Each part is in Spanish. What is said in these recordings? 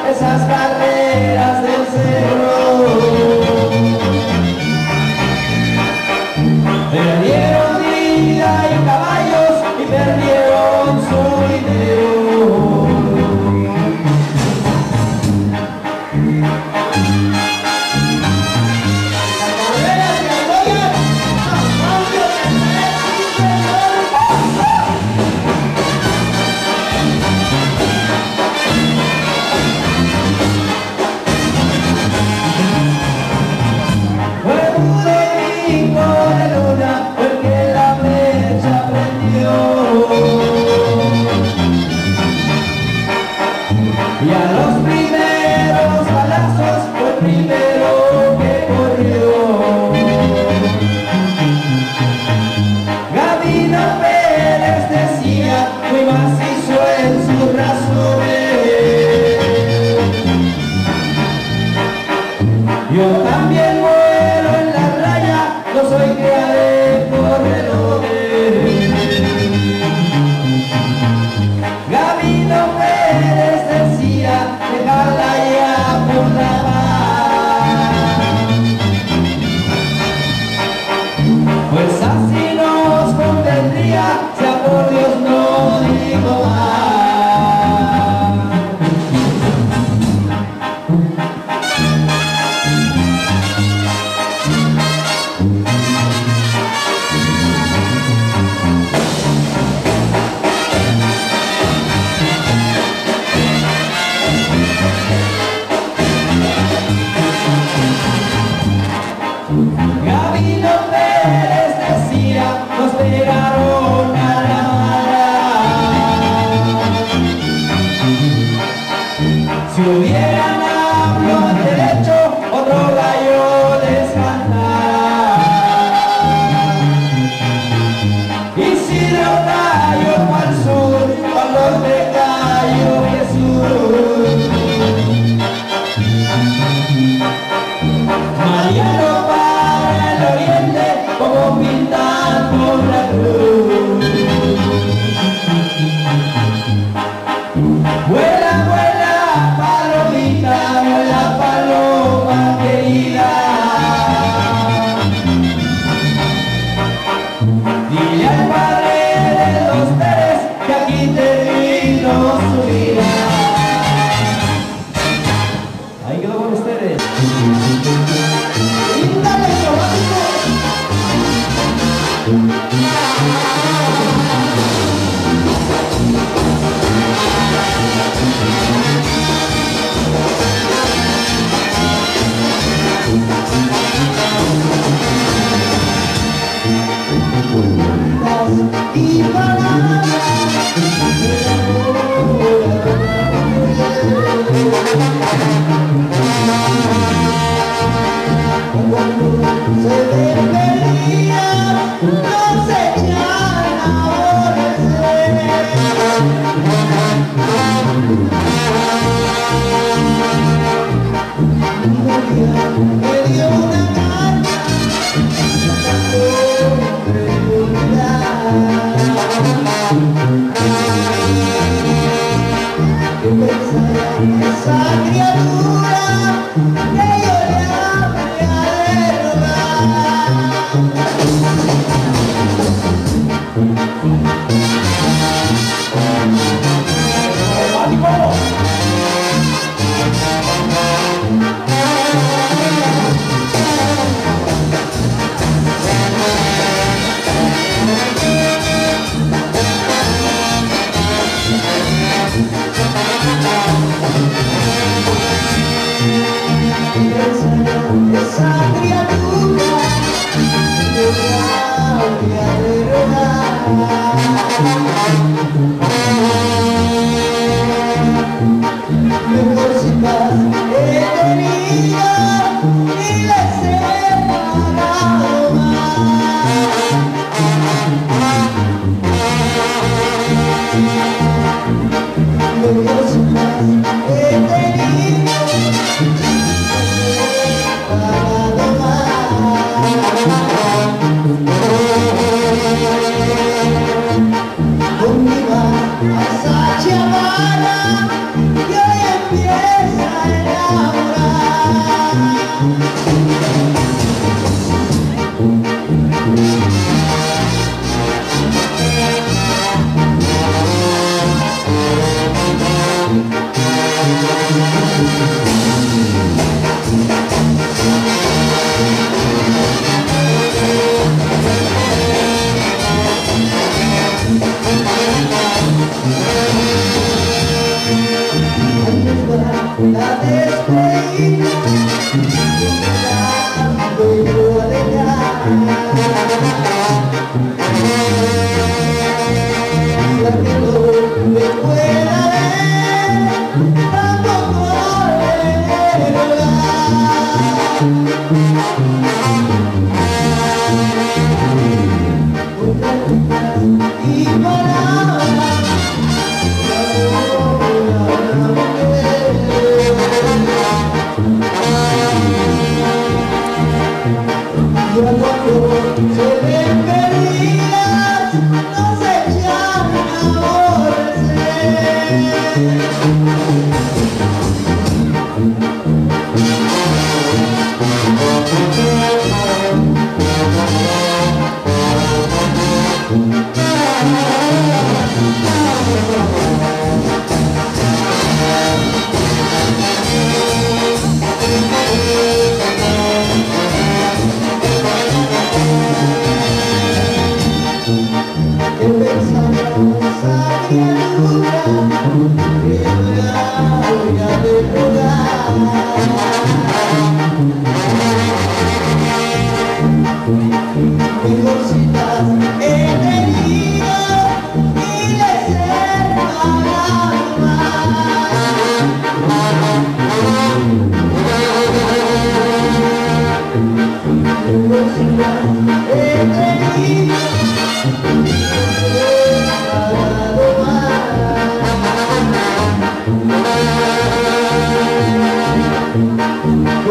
esas carreras del cerro. Perdieron vida y caballos y perdieron su dinero. Y a los primeros balazos fue el primero que corrió. Gabino Pérez decía, muy macizo en sus razones. Yo también muero en la raya, no soy que de corredores. Gabino Pérez decía, déjala ya por la paz. Pues así nos convendría, sea por Dios no digo más. Gabino Pérez decía, nos pegaron a la mala. Si hubieran hablado derecho, otro gallo les cantara. Y si de Otayo al sur, con los de Cayo Jesús. Mariano para el oriente, como pintando la cruz. Vuela, vuela, palomita, vuela, paloma querida. Dile al padre de los Pérez que aquí terminó su vida. Ahí quedó con ustedes. Y palabras cuando se despedía, no se echan a me dio una carta esa criatura que yo le había de esa criatura que yo le mejor sin paz he tenido y les he pagado más. Mejor sin paz he tenido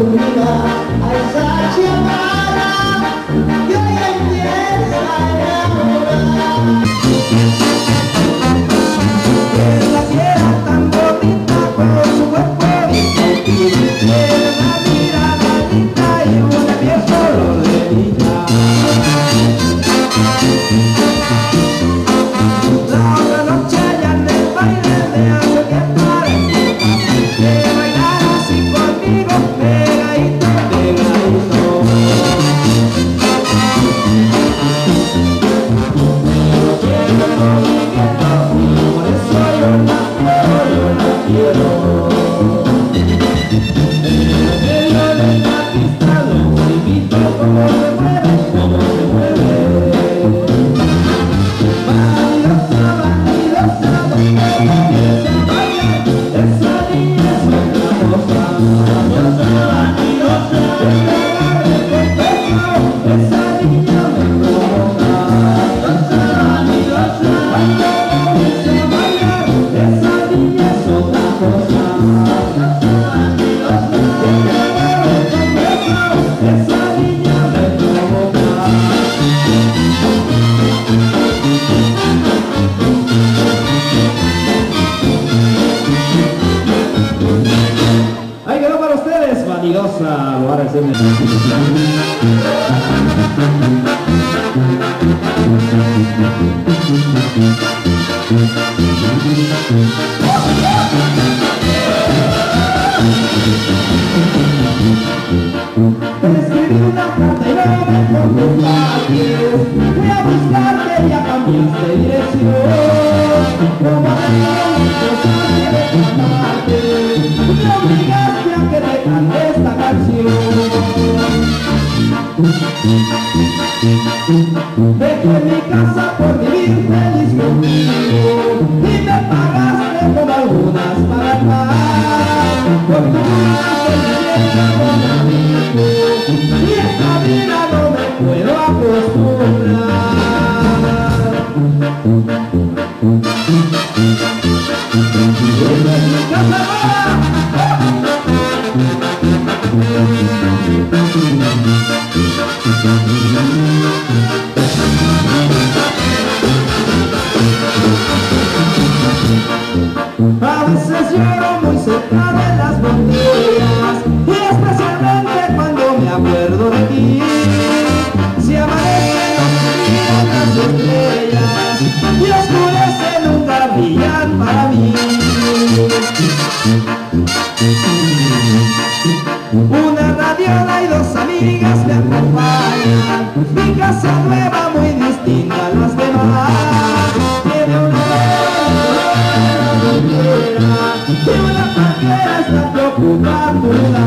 unida a esa chiamada que hoy empieza a enamorar. Que la quiera tan bonita con su cuerpo infantil, tiene una mirada linda y una piel color de niña. La otra noche allá en el baile me hace que parezca que bailar así conmigo, pegadito, pegadito. Pero quiero el movimiento y por eso yo la quiero. En medio de la pista los invito como se mueve, como se mueve. Vanidosa, vanidosa, donde empieza a bailar, esa niña es otra cosa. Vanidosa, vanidosa, que me agarre con beso, esa niña me provoca. Vanidosa, vanidosa, cuando comienza a bailar, esa niña es otra cosa. Vanidosa, vanidosa, que me agarre con beso, esa niña me provoca. Ahí quedó para ustedes, vanidosa, lugares de te escribí una carta y no me contestaste. Fui a buscarte y ya cambiaste dirección. Como amigos quieres cantarte, me obligaste a que te cante esta canción. Dejé mi casa por vivir feliz contigo y me pagaste con algunas para más. Por tu con amigo, y esta vida no me puedo acostumbrar. Dejé mi casa a veces lloro muy cerca de las botellas y especialmente cuando me acuerdo de ti. Si amanece no me miran las estrellas y oscurece nunca brillan para mí. Una radiola y dos amigas me acompañan. Mi casa nueva muy distinta a las demás. Tiene una y una manguera está preocupando.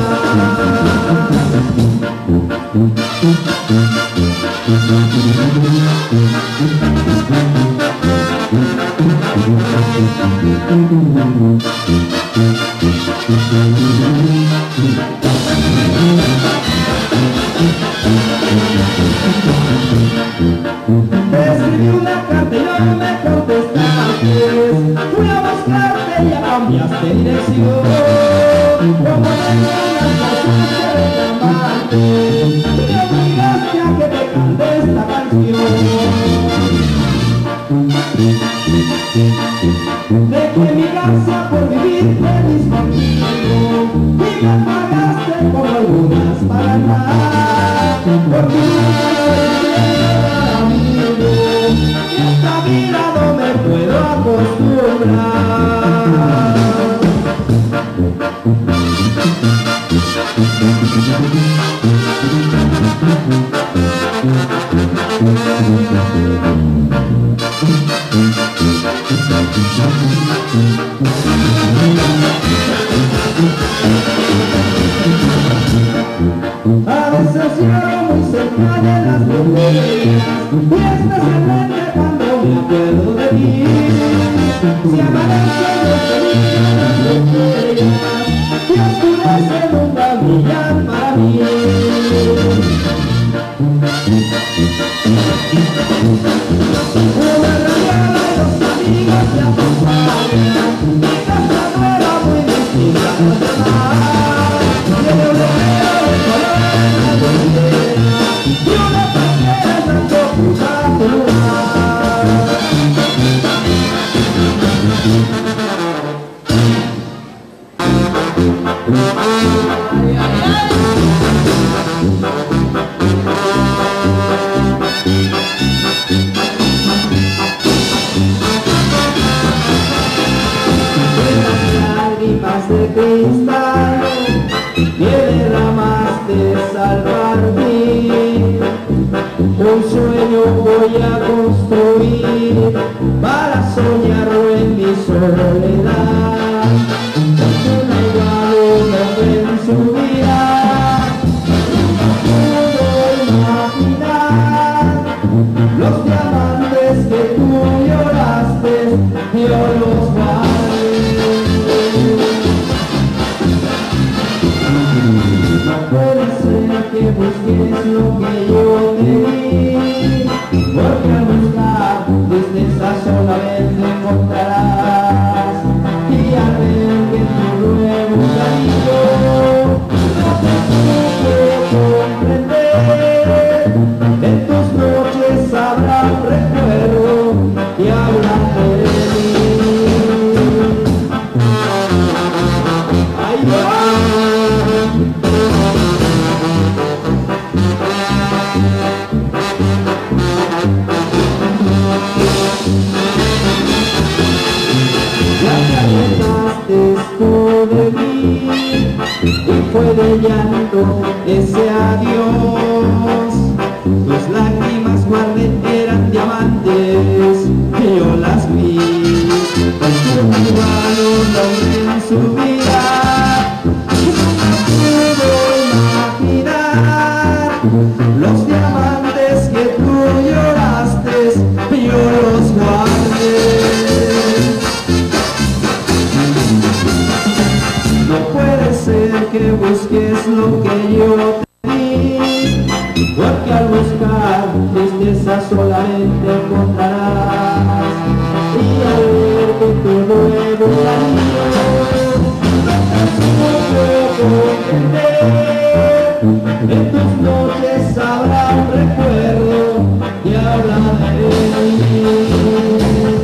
Te escribí una carta y no me contestaste. Fui a buscarte y ya cambiaste dirección. Como algunas cosas que reclamaste, me obligaste a que te cante esta canción. Dejé mi casa por vivir feliz contigo y me pagaste como algunas para nada. Por tu amigo, y esta vida no me puedo acostumbrar. A veces lloro muy cerca de las botellas y especialmente cuando me acuerdo de ti. Si amanece no se miran las estrellas y oscurece nunca brillan para mí. Una radiola y dos amigos me acompañan. Mi casa nueva muy distinta a las demás. Lágrimas de cristal que derramaste salvar mí. Un sueño voy a construir para soñarlo en mi soledad. Una igual un hombre en su vida no pudo imaginar los diamantes que tú lloraste, yo los guardé. No puede ser que busques lo que yo te di, porque al buscar tristeza solamente encontrarás. Y al ver que tu nuevo cariño no te supe comprender, en tus noches habrá un recuerdo y hablaré de mí. ¡Ay, no! Tú de mí y fue de llanto ese adiós. Tus lágrimas guardé, eran diamantes y yo las vi. Igual un hombre en su vida no pudo imaginar los diamantes que tú lloraste, yo los guardé. No puede ser que busques lo que yo te di, porque al buscar tristeza solamente encontrarás. Y al ver que tu nuevo cariño no te supo comprender, en tus noches habrá un recuerdo y habla de mí.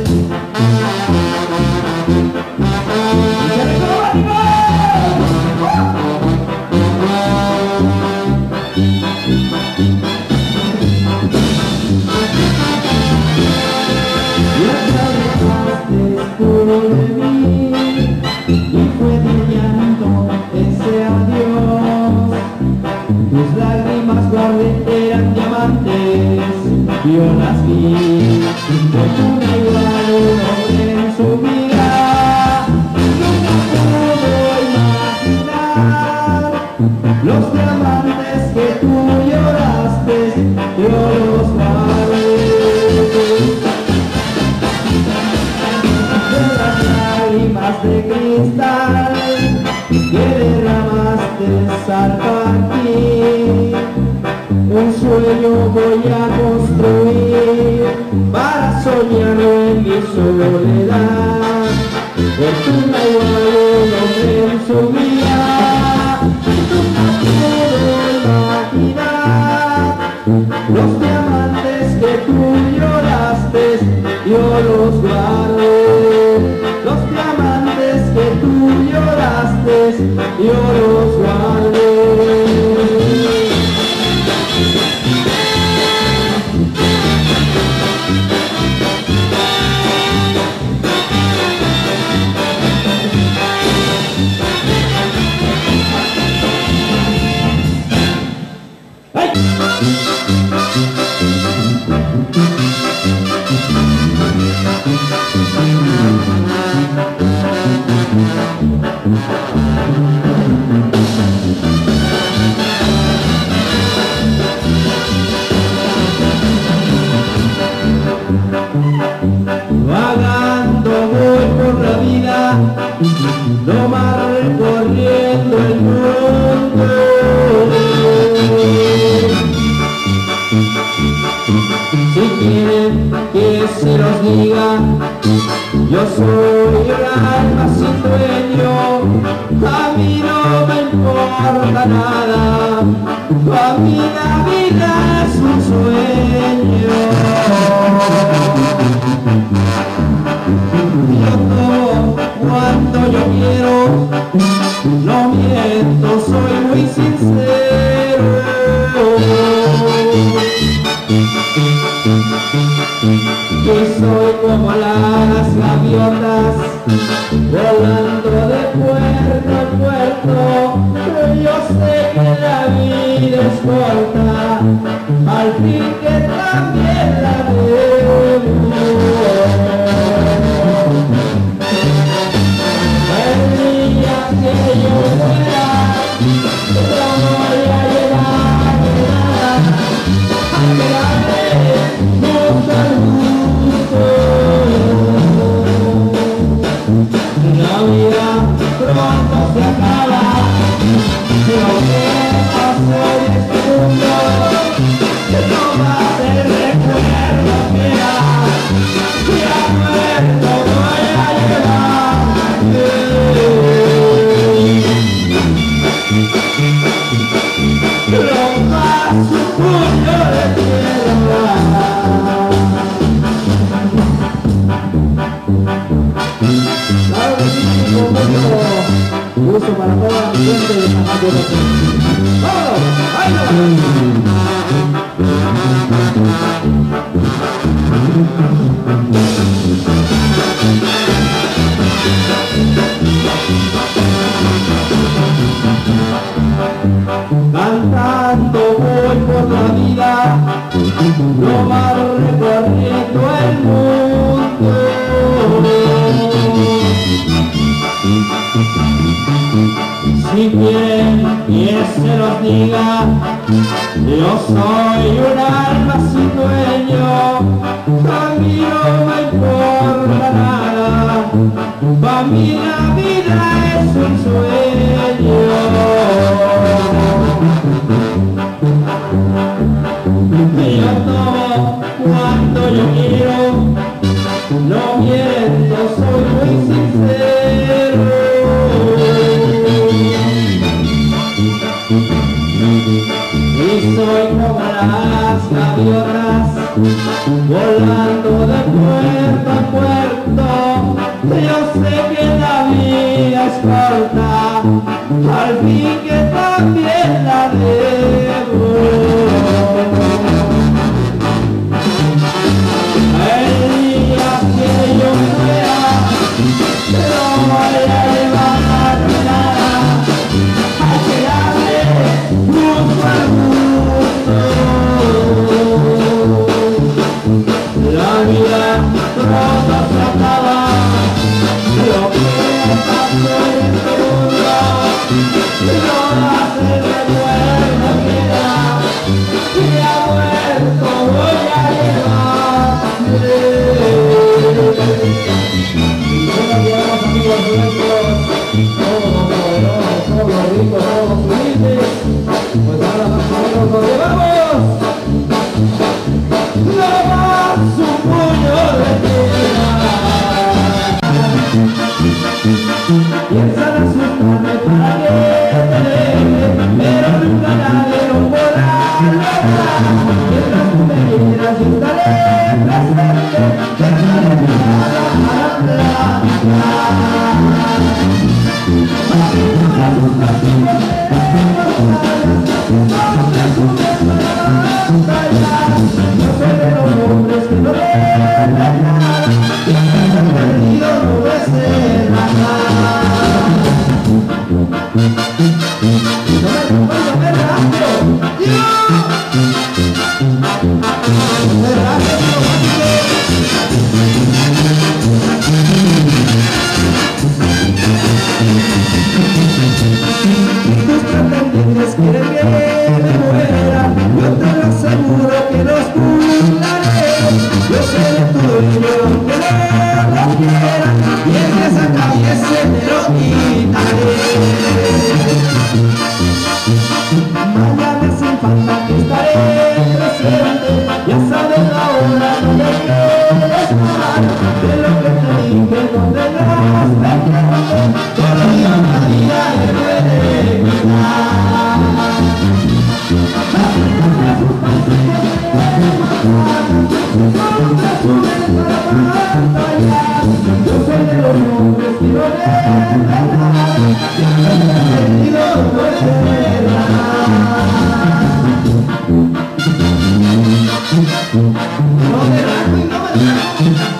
De mí y fue de llanto ese adiós. Tus lágrimas guardé, eran diamantes, yo las vi. Con una igual un hombre en su vida nunca pudo imaginar los diamantes que tú lloraste, yo los guardé. Lágrimas de cristal que derramaste al partir, un sueño voy a construir para soñarlo en mi soledad. Fortuna igual un hombre en su vida nunca pudo imaginar los diamantes que tú lloraste, yo los guardé. Los diamantes que tú lloraste, yo los guardé. Vagando voy por la vida, nomás recorriendo el mundo. Si quieren que se los diga, yo soy el alma sin dueño. A mí no me importa nada, a mí la vida es un sueño. Yo tomo cuando yo quiero, no miento. soy como las gaviotas volando de puerto en puerto. Yo sé que la vida es corta, al fin que también la debo. El día que yo muera, no voy a llevar nada, a quedarme mucho gusto. La vida pronto se acaba, lo que pasó en este mundo no va a ser recuerdo que a muerto voy a llevar. Lo más un puño de tierra. Uso para toda la gente de San Juan. ¡Vamos! ¡Ahí va! Cantando voy por la vida, no va recorriendo el mundo. Si quieren que se los diga, yo soy un alma sin dueño, a mí no me importa nada, para mí la vida es un sueño. Yo tomo cuando yo quiero, no miento, soy muy sincero. Y soy como las gaviotas volando de puerto a puerto. Yo sé que la vida es corta, al fin que también la debo. El día que yo muera, no voy a llevar nada, a quedarme junto al mundo. La vida pronto se acaba, lo que pasó en este mundo no va a ser recuerdo que a muerto voy a llevar. Buenos días, amigos nuestros, todos los poderosos, todos los ricos, todos los humildes, pues ahora más o menos nos llevamos no más un puño de tierra. Piensan asustarme para que te deje, pero nunca nadie lo podrá lograr. Mientras tú me quieras yo estaré presente, yo soy de los hombres que no deben nada, y que han perdido nubes de nada. No me rajo, yo me rajo, tus pretendientes quieren que me muera, yo te lo aseguro que los burlaré. Yo seré tu dueño aunque no lo quiera, y en esa calle se te lo quitaré. Mañana sin falta que estaré presente, ya sabes la hora donde quieres estar, de lo que te dije donde las verdaste, todo Dios la vida le puede quitar. Yo soy de los hombres que no deben nada, que han perdido por verdad. No me rajo y no me rajo.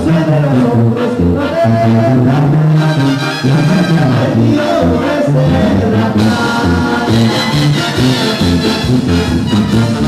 sé de los hombres que no te el mío es el